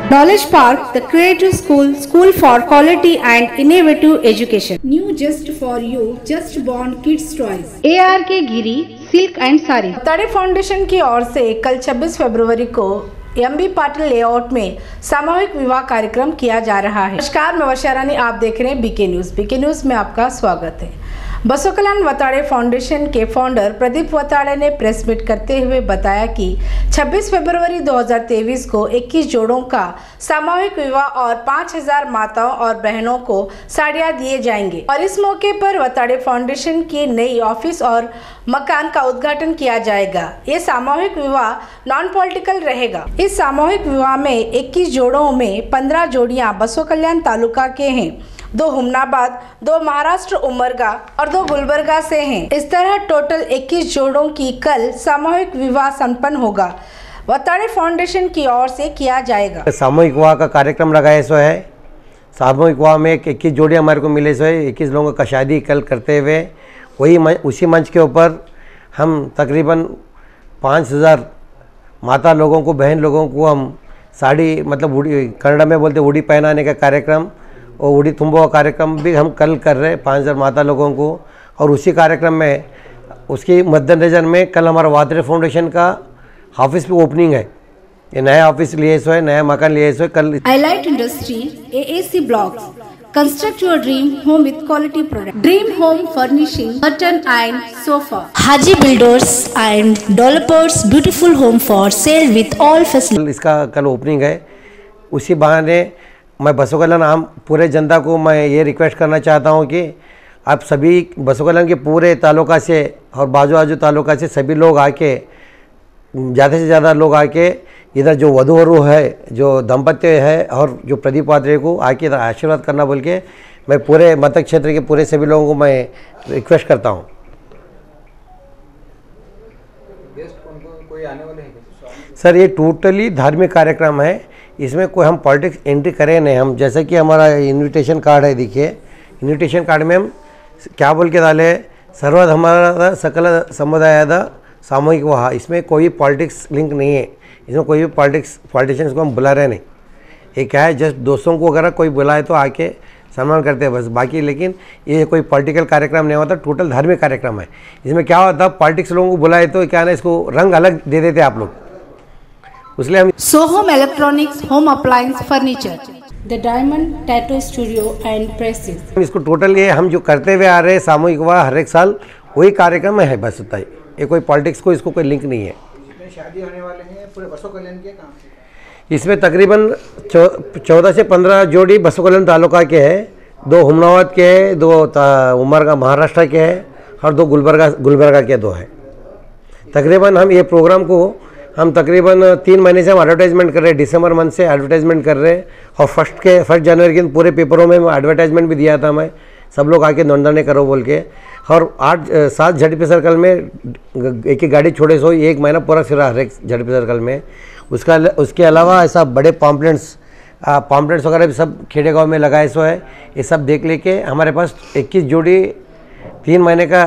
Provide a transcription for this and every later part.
Knowledge Park, the creative school, school for quality and innovative education. New just for you, just born kids toys. ARK Giri silk and sari. Tade foundation की ओर से कल 26 फरवरी को MB Patil layout में सामूहिक विवाह कार्यक्रम किया जा रहा है। नमस्कार, मैं वर्षा रानी, आप देख रहे हैं बीके न्यूज। बीके न्यूज में आपका स्वागत है। बसव कल्याण वताड़े फाउंडेशन के फाउंडर प्रदीप वताड़े ने प्रेस मीट करते हुए बताया कि 26 फरवरी 2023 को 21 जोड़ों का सामूहिक विवाह और 5000 माताओं और बहनों को साड़ियां दिए जाएंगे और इस मौके पर वताड़े फाउंडेशन की नई ऑफिस और मकान का उद्घाटन किया जाएगा। ये सामूहिक विवाह नॉन पॉलिटिकल रहेगा। इस सामूहिक विवाह में 21 जोड़ों में 15 जोड़ियां बसव कल्याण तालुका के हैं, 2 हुमनाबाद, 2 महाराष्ट्र उमरगा और 2 गुलबर्गा से हैं। इस तरह टोटल 21 जोड़ों की कल सामूहिक विवाह संपन्न होगा। वताड़े फाउंडेशन की ओर से किया जाएगा। सामूहिक विवाह का कार्यक्रम लगाए सो है। सामूहिक विवाह में 21 जोड़ियाँ हमारे को मिले सो है। 21 लोगों का शादी कल करते हुए उसी मंच के ऊपर हम तकरीबन 5000 माता लोगों को, बहन लोगों को हम साड़ी, मतलब उड़ी, कन्नड़ में बोलते उड़ी पहनाने का कार्यक्रम और उड़ी तुम्बो का कार्यक्रम भी हम कल कर रहे हैं 5000 माता लोगों को। और उसी कार्यक्रम में उसके मद्देनजर में कल हमारा वताड़े फाउंडेशन का ऑफिस पे ओपनिंग है। ये नया ऑफिस लिए सो है, नया मकान लिए सो है कल। Highlight industry AAC blocks, construct your dream home with quality product. Dream home furnishing, curtain and sofa. Haji Builders and Developers, beautiful home for sale with all facilities. इसका कल ओपनिंग है। उसी बहाने मैं बसव कल्याण आम पूरे जनता को मैं ये रिक्वेस्ट करना चाहता हूँ कि आप सभी बसव कल्याण के पूरे तालुका से और बाजू तालुका से सभी लोग आके, ज़्यादा से ज़्यादा लोग आके इधर जो वधू है, जो दंपत्य है और जो प्रदीप वात्रे को आके इधर आशीर्वाद करना बोल के मैं पूरे मतक क्षेत्र के पूरे सभी लोगों को मैं रिक्वेस्ट करता हूँ। कोई आने वाले हैं सर? ये टोटली धार्मिक कार्यक्रम है। इसमें कोई हम पॉलिटिक्स एंट्री करें नहीं। हम जैसे कि हमारा इन्विटेशन कार्ड है, देखिए इन्विटेशन कार्ड में हम क्या बोल के डाले, सर्वधर्मादा सकल समुदायदा सामूहिक विवाह। इसमें कोई पॉलिटिक्स लिंक नहीं है। इसमें कोई भी पॉलिटिशियंस को हम बुला रहे नहीं। ये क्या है, जस्ट दोस्तों को अगर कोई बुलाए तो आके सम्मान करते हैं बस, बाकी लेकिन ये कोई पॉलिटिकल कार्यक्रम नहीं होता, टोटल धार्मिक कार्यक्रम है। इसमें क्या होता, पॉलिटिक्स लोगों को बुलाए तो क्या ना, इसको रंग अलग दे देते आप लोग, इसलिए हम Sohom Electronics, Home Appliance Furniture, The Diamond Tattoo Studio and Presses. इसको टोटल ये हम जो करते हुए आ रहे हैं सामूहिक विवाह हर एक साल वही कार्यक्रम है बस, होता है। ये कोई पॉलिटिक्स को इसको कोई लिंक नहीं है। शादी होने वाले हैं पूरे बसव कल्याण के काम से। इसमें तकरीबन 14 से 15 जोड़ी बसव कल्याण तालुका के हैं, 2 हुमनाबाद के हैं, 2 उमरगा महाराष्ट्र के हैं और 2 गुलबर्गा के 2 हैं। तकरीबन हम ये प्रोग्राम को हम तकरीबन 3 महीने से हम एडवर्टाइजमेंट कर रहे हैं। दिसंबर मंथ से एडवर्टाइजमेंट कर रहे हैं और 1 जनवरी के पूरे पेपरों में एडवर्टाइजमेंट भी दिया था मैं, सब लोग आके नोंदणी करो बोल के। और 7 झड़पी सर्कल में एक ही गाड़ी छोड़े सो 1 महीना पूरा फिरा हर एक झड़पी सर्कल में। उसके अलावा ऐसा बड़े पॉम्पलेट्स वगैरह भी सब खेड़े गाँव में लगाए सो है। ये सब देख लेके हमारे पास 21 जोड़ी 3 महीने का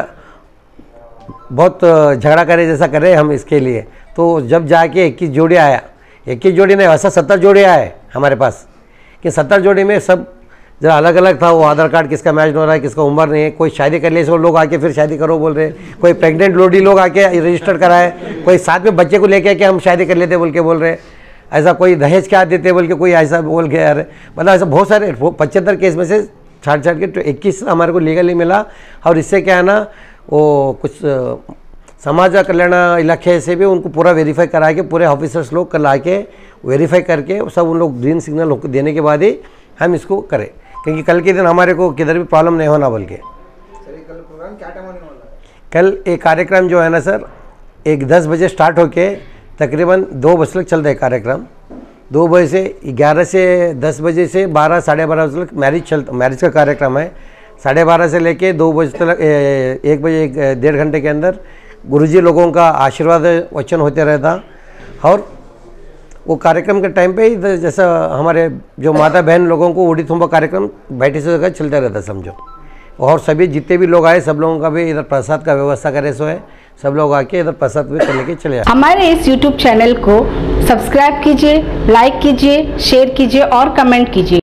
बहुत झगड़ा करे जैसा करे हम इसके लिए। तो जब जाके 21 जोड़ी आया, 21 जोड़ी नहीं, ऐसा 70 जोड़ी आए हमारे पास कि 70 जोड़ी में सब जरा अलग अलग था। वो आधार कार्ड किसका मैच हो रहा है, किसका उम्र नहीं है, कोई शादी कर ले सो लोग आके फिर शादी करो बोल रहे, कोई प्रेग्नेंट लोडी लोग आके रजिस्टर कराए, कोई साथ में बच्चे को लेके आके हम शादी कर लेते बोल के बोल रहे, ऐसा कोई दहेज क्या देते बोल के कोई ऐसा बोल के यार, मतलब ऐसा बहुत सारे 75 केस में से छाट के 21 हमारे को लीगली मिला। और इससे क्या है ना, वो कुछ समाज कल्याण इलाके से भी उनको पूरा वेरीफाई करा के पूरे ऑफिसर्स लोग कल आके वेरीफाई करके सब उन लोग ग्रीन सिग्नल देने के बाद ही हम इसको करें, क्योंकि कल के दिन हमारे को किधर भी प्रॉब्लम नहीं होना बोल के। कल प्रोग्राम क्या टाइम होने वाला है? कल एक कार्यक्रम जो है ना सर, 10 बजे स्टार्ट होके तकरीबन 2 बजे तक चलता है कार्यक्रम। 2 बजे से 11 से 10 बजे से 12 साढ़े 12 बजे तक मैरिज का कार्यक्रम है। 12:30 से लेके 2 बजे तक 1 बजे 1.5 घंटे के अंदर गुरुजी लोगों का आशीर्वाद वचन होते रहता। और वो कार्यक्रम के टाइम पे ही जैसा हमारे जो माता बहन लोगों को उड़ी तुम्बा कार्यक्रम बैठे से जगह चलता रहता समझो। और सभी जितने भी लोग आए सब लोगों का भी इधर प्रसाद का व्यवस्था करे सो है, सब लोग आके इधर प्रसाद भी करने के चले आए। हमारे इस YouTube चैनल को सब्सक्राइब कीजिए, लाइक कीजिए, शेयर कीजिए और कमेंट कीजिए।